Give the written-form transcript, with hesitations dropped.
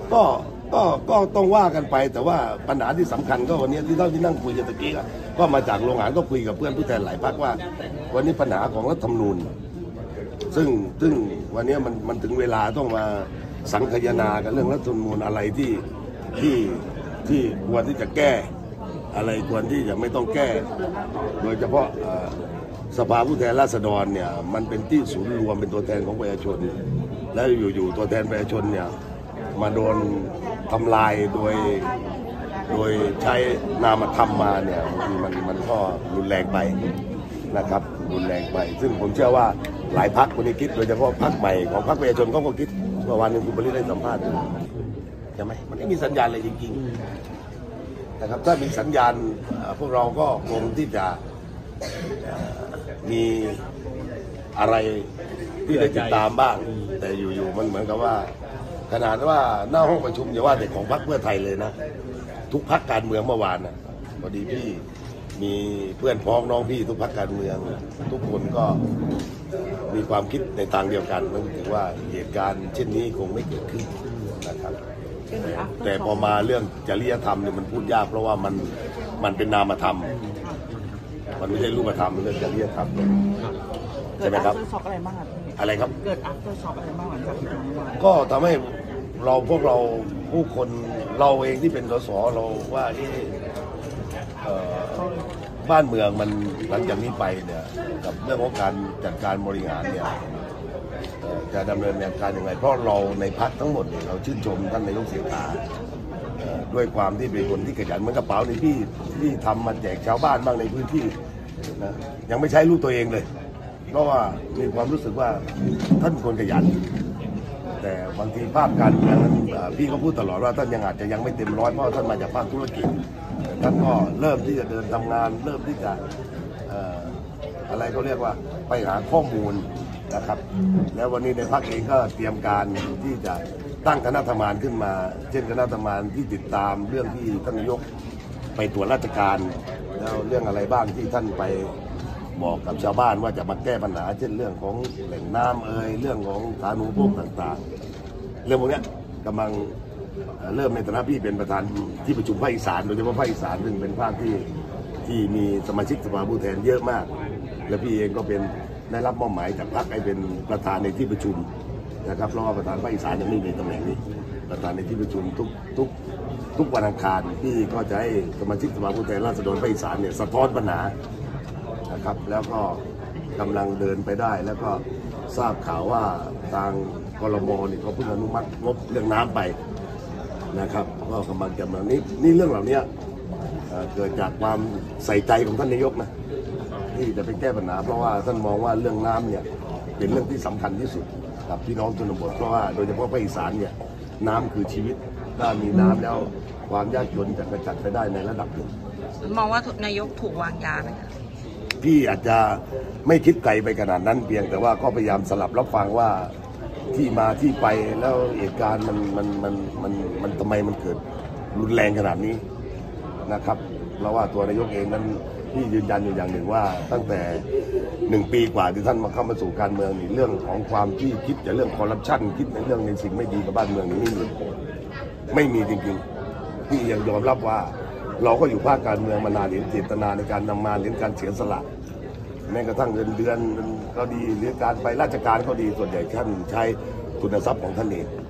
ก็ก็ต้องว่ากันไปแต่ว่าปัญหาที่สำคัญก็วันนี้ที่เท่าที่นั่งคุยกันตะกี้ก็มาจากโรงงานก็คุยกับเพื่อนผู้แทนหลายพรรคว่าวันนี้ปัญหาของรัฐธรรมนูญซึ่งวันนี้มันถึงเวลาต้องมาสังคายนากันเรื่องรัฐธรรมนูญอะไรที่ควรที่จะแก้อะไรควรที่จะไม่ต้องแก้โดยเฉพาะสภาผู้แทนราษฎรเนี่ยมันเป็นที่ศูนย์รวมเป็นตัวแทนของประชาชนแล้วอยู่ตัวแทนประชาชนเนี่ยมาโดนทำลายโดยใช้นามธรรมมาเนี่ยมันก็รุนแรงไปนะครับรุนแรงไปซึ่งผมเชื่อว่าหลายพรรคคนนี้คิดโดยเฉพาะพรรคใหม่ของพรรคประชาชนเขาก็คิดเมื่อวานนึงคุณบริได้สัมภาษณ์ใช่ไหมมันไม่มีสัญญาณอะไรจริงๆนะครับถ้ามีสัญญาณพวกเราก็คงที่จะมีอะไรที่ได้ติดตามบ้างแต่อยู่ๆมันเหมือนกับว่าขนาดว่าหน้าห้องประชุมอย่าว่าแต่ของพรรคเพื่อไทยเลยนะทุกพรรคการเมืองเมื่อวานนะพอดีพี่มีเพื่อนพ้องน้องพี่ทุกพรรคการเมืองทุกคนก็มีความคิดในทางเดียวกันนั่นคือว่าเหตุการณ์เช่นนี้คงไม่เกิดขึ้นนะครับแต่พอมาเรื่องจริยธรรมเนี่ยมันพูดยากเพราะว่ามันเป็นนามธรรมมันไม่ใช่รูปธรรมมันเรื่องจริยธรรมใช่ไหมครับอะไรครับเกิดอัพเตอร์ช็อคอะไรบ้างหลังจากที่ก็ทำให้พวกเราผู้คนเราเองที่เป็นสสเราว่าบ้านเมืองมันหลังจากนี้ไปเนี่ยกับเรื่องของการจัดการบริหารเนี่ยจะดำเนินการยังไงเพราะเราในพรรคทั้งหมดเนี่ยเราชื่นชมท่านนายกเศรษฐาด้วยความที่เป็นคนที่ขยันเหมือนกระเป๋าในที่ทำมาแจกชาวบ้านบ้างในพื้นที่นะยังไม่ใช้รูปตัวเองเลยเพราะว่ามีความรู้สึกว่าท่านเป็นคนขยันแต่บางทีภาพการเมืองนั้นพี่ก็พูดตลอดว่าท่านอาจจะยังไม่เต็มร้อยเพราะท่านมาจากภาคธุรกิจท่านก็เริ่มที่จะเดินทำงานเริ่มที่จะอะไรเขาเรียกว่าไปหาข้อมูลนะครับแล้ววันนี้ในพรรคเองก็เตรียมการที่จะตั้งคณะทำงานขึ้นมาเช่นคณะทำงานที่ติดตามเรื่องที่ท่านนายกไปตรวจราชการแล้วเรื่องอะไรบ้างที่ท่านไปบอกกับชาวบ้านว่าจะมาแก้ปัญหาเช่นเรื่องของแหล่งน้ำเรื่องของสาธารณูปโภคต่างๆเรื่องพวกนี้กำลังเริ่มในฐานะพี่เป็นประธานที่ประชุมภาคอีสานโดยเฉพาะภาคอีสานซึ่งเป็นภาคที่มีสมาชิกสภาผู้แทนเยอะมากและพี่เองก็เป็นได้รับมอบหมายจากพรรคให้เป็นประธานในที่ประชุมนะครับเพราะว่าประธานภาคอีสานยังไม่มีตำแหน่งนี้ประธานในที่ประชุมทุกวันอังคารพี่ก็จะให้สมาชิกสภาผู้แทนราษฎรภาคอีสานเนี่ยสะท้อนปัญหานะครับแล้วก็กำลังเดินไปได้แล้วก็ทราบข่าวว่าทางกรม.นี่เขาเพิ่งอนุมัติงบเรื่องน้ำไปนะครับก็กำลังจะมานี่เรื่องเหล่านี้เกิดจากความใส่ใจของท่านนายกนะที่จะไปแก้ปัญหาเพราะว่าท่านมองว่าเรื่องน้ำเนี่ยเป็นเรื่องที่สำคัญที่สุดกับพี่น้องชนบทเพราะว่าโดยเฉพาะภาคอีสานเนี่ยน้ำคือชีวิตถ้ามีน้ำแล้วความยากจนจะกระจัดไปได้ในระดับหนึ่งมองว่านายกถูกวางยาไหมคะพี่อาจจะไม่คิดไกลไปขนาดนั้นเพียงแต่ว่าก็พยายามสลับรับฟังว่าที่มาที่ไปแล้วเหตุการณ์มันทำไมมันเกิดรุนแรงขนาดนี้นะครับเพราะว่าตัวนายกเองนั้นพี่ยืนยันอยู่อย่างหนึ่งว่าตั้งแต่1 ปีกว่าที่ท่านมาเข้ามาสู่การเมืองนี่เรื่องของความที่คิดแต่เรื่องคอร์รัปชันคิดในเรื่องในสิ่งไม่ดีกับบ้านเมืองนี่ไม่มีจริงๆพี่ยังยอมรับว่าเราก็อยู่ภาคการเมืองมานานเห็นเจตนาในการนำมาเห็นการเสียสละแม้กระทั่งเงินเดือนก็ดีหรือการไปราชการก็ดีส่วนใหญ่ท่านใช้ทุนทรัพย์ของท่านเอง